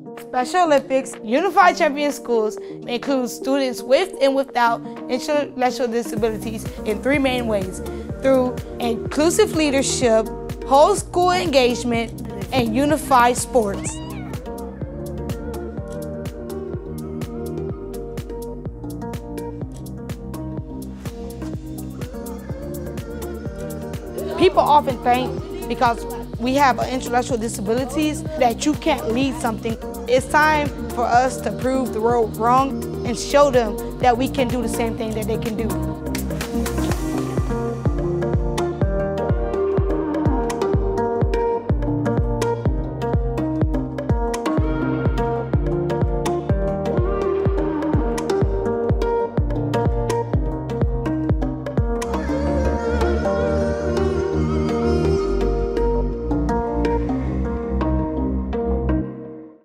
Special Olympics Unified Champion Schools includes students with and without intellectual disabilities in three main ways: through inclusive leadership, whole school engagement, and unified sports. People often think because we have intellectual disabilities that you can't lead something. It's time for us to prove the world wrong and show them that we can do the same thing that they can do.